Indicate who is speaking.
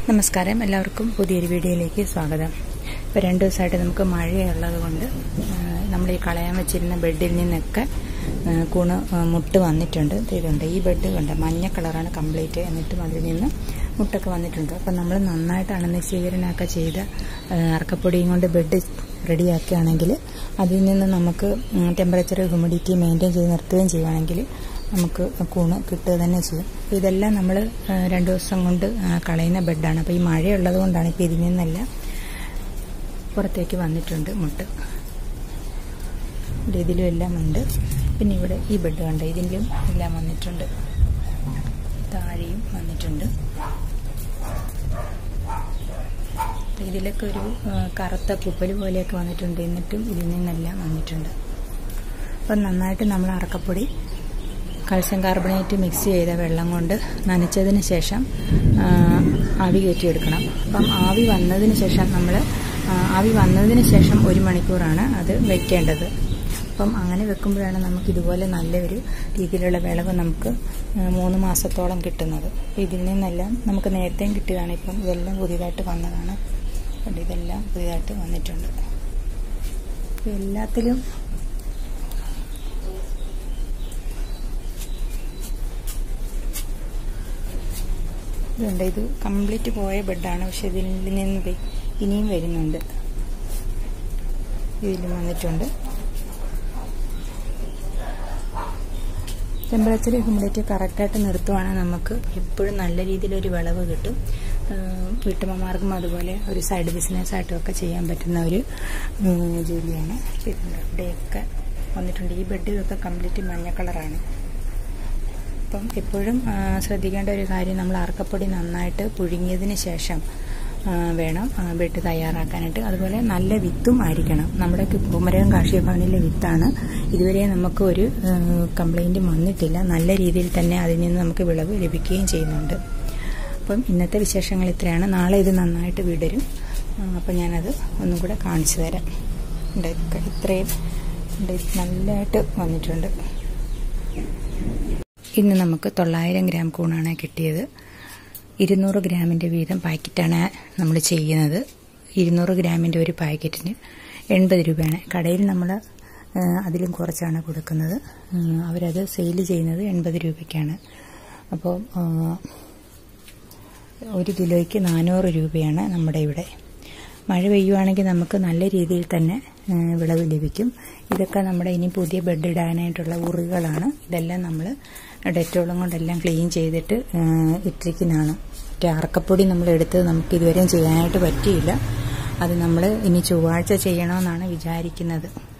Speaker 1: നമസ്കാരം, എല്ലാവർക്കും പുതിയൊരു വീഡിയോയിലേക്ക് സ്വാഗതം. ഇപ്പോൾ 2 ദിവസമായിട്ട് നമുക്ക് മഴയുള്ളത് കൊണ്ട് നമ്മൾ ഈ കളയാൻ വെച്ചിരുന്ന ബെഡിൽ നിന്നൊക്കെ കൂണ് മുട്ട് വന്നിട്ടുണ്ട്. ഇതുണ്ട്, ഈ ബെഡ് കണ്ട മഞ്ഞ കളറാണ് കംപ്ലീറ്റ്. എന്നിട്ടും അതിൽ നിന്ന് മുട്ടൊക്കെ വന്നിട്ടുണ്ട്. അപ്പം നമ്മൾ നന്നായിട്ടാണ് നിശ്ചീകരണമൊക്കെ ചെയ്ത അറക്കപ്പൊടിയും കൊണ്ട് ബെഡ് റെഡിയാക്കുകയാണെങ്കിൽ അതിൽ നിന്ന് നമുക്ക് ടെമ്പറേച്ചർ ഹ്യൂമിഡിറ്റി മെയിൻറ്റെയിൻ ചെയ്ത് നിർത്തുകയും ചെയ്യുകയാണെങ്കിൽ നമുക്ക് കൂണ് കിട്ടുക തന്നെ ചെയ്യും. ഇതെല്ലാം നമ്മൾ 2 ദിവസം കൊണ്ട് കളയുന്ന ബെഡാണ്. അപ്പോൾ ഈ മഴയുള്ളത് കൊണ്ടാണ് ഇപ്പോൾ ഇതിൽ നിന്നെല്ലാം പുറത്തേക്ക് വന്നിട്ടുണ്ട് മുട്ട്. ഇതിലും എല്ലാം ഉണ്ട്. പിന്നെ ഇവിടെ ഈ ബെഡ് കണ്ട, ഇതിലും എല്ലാം വന്നിട്ടുണ്ട്, താഴെയും വന്നിട്ടുണ്ട്. ഇതിലൊക്കെ ഒരു കറുത്ത കുപ്പൽ പോലെയൊക്കെ വന്നിട്ടുണ്ട്. എന്നിട്ടും ഇതിൽ നിന്നെല്ലാം വന്നിട്ടുണ്ട്. അപ്പം നന്നായിട്ട് നമ്മൾ അറക്കപ്പൊടി കാൽസ്യം കാർബണേറ്റ് മിക്സ് ചെയ്ത വെള്ളം കൊണ്ട് നനച്ചതിന് ശേഷം ആവി കയറ്റിയെടുക്കണം. അപ്പം ആവി വന്നതിന് ശേഷം 1 മണിക്കൂറാണ് അത് വെക്കേണ്ടത്. അപ്പം അങ്ങനെ വെക്കുമ്പോഴാണ് നമുക്ക് ഇതുപോലെ നല്ലൊരു രീതിയിലുള്ള വിളവ് നമുക്ക് 3 മാസത്തോളം കിട്ടുന്നത്. അപ്പം ഇതിൽ നിന്നെല്ലാം നമുക്ക് നേരത്തെയും കിട്ടിയതാണ്. ഇപ്പം ഇതെല്ലാം പുതിയതായിട്ട് വന്നതാണ്. ഇതെല്ലാം പുതിയതായിട്ട് വന്നിട്ടുണ്ട്. അപ്പം എല്ലാത്തിലും ഇതുണ്ട്. ഇത് കംപ്ലീറ്റ് പോയ ബെഡാണ്. പക്ഷെ ഇതിൽ നിന്ന് ഇനിയും വരുന്നുണ്ട്. ഇതിലും വന്നിട്ടുണ്ട്. ടെമ്പറേച്ചർ ഹ്യൂമിഡിറ്റി കറക്റ്റായിട്ട് നിർത്തുവാണെങ്കിൽ നമുക്ക് എപ്പോഴും നല്ല രീതിയിലൊരു വിളവ് കിട്ടും. വീട്ടമ്മമാർക്കും അതുപോലെ ഒരു സൈഡ് ബിസിനസ്സായിട്ടും ഒക്കെ ചെയ്യാൻ പറ്റുന്ന ഒരു ജോലിയാണ്. ഇവിടെയൊക്കെ വന്നിട്ടുണ്ട്. ഈ ബെഡിലൊക്കെ കംപ്ലീറ്റ് മഞ്ഞ കളറാണ്. അപ്പം എപ്പോഴും ശ്രദ്ധിക്കേണ്ട ഒരു കാര്യം, നമ്മൾ അറക്കപ്പൊടി നന്നായിട്ട് പുഴുങ്ങിയതിന് ശേഷം വേണം ബെഡ് തയ്യാറാക്കാനായിട്ട്. അതുപോലെ നല്ല വിത്തും ആയിരിക്കണം. നമ്മുടെ കുമരകം കാർഷിക ഭവനിലെ വിത്താണ്. ഇതുവരെ നമുക്ക് ഒരു കംപ്ലൈൻറ്റും വന്നിട്ടില്ല. നല്ല രീതിയിൽ തന്നെ അതിൽ നിന്ന് നമുക്ക് വിളവ് ലഭിക്കുകയും ചെയ്യുന്നുണ്ട്. അപ്പം ഇന്നത്തെ വിശേഷങ്ങൾ ഇത്രയാണ്. നാളെ ഇത് നന്നായിട്ട് വിടരും. അപ്പം ഞാനത് ഒന്നും കൂടെ കാണിച്ചു തരാം. ഇത്രയും നല്ലതായിട്ട് വന്നിട്ടുണ്ട്. ഇന്ന് നമുക്ക് 900 ഗ്രാം കൂണാണ് കിട്ടിയത്. 200 ഗ്രാമിൻ്റെ വീതം പാക്കറ്റാണ് നമ്മൾ ചെയ്യുന്നത്. 200 ഗ്രാമിൻ്റെ ഒരു പാക്കറ്റിന് 80 രൂപയാണ്. കടയിൽ നമ്മൾ അതിലും കുറച്ചാണ് കൊടുക്കുന്നത്. അവരത് സെയിൽ ചെയ്യുന്നത് 80 രൂപയ്ക്കാണ്. അപ്പോൾ 1 കിലോയ്ക്ക് 400 രൂപയാണ് നമ്മുടെ ഇവിടെ. മഴ പെയ്യുവാണെങ്കിൽ നമുക്ക് നല്ല രീതിയിൽ തന്നെ വിളവ് ലഭിക്കും. ഇതൊക്കെ നമ്മുടെ ഇനി പുതിയ ബെഡ് ഇടാനായിട്ടുള്ള ഉറികളാണ്. ഇതെല്ലാം നമ്മൾ ഡെറ്റോളും കൊണ്ടെല്ലാം ക്ലീൻ ചെയ്തിട്ട് ഇട്ടിരിക്കുന്നതാണ്. അറക്കപ്പൊടി നമ്മൾ എടുത്തത് നമുക്ക് ഇതുവരെയും ചെയ്യാനായിട്ട് പറ്റിയില്ല. അത് നമ്മൾ ഇനി ചൊവ്വാഴ്ച ചെയ്യണമെന്നാണ് വിചാരിക്കുന്നത്.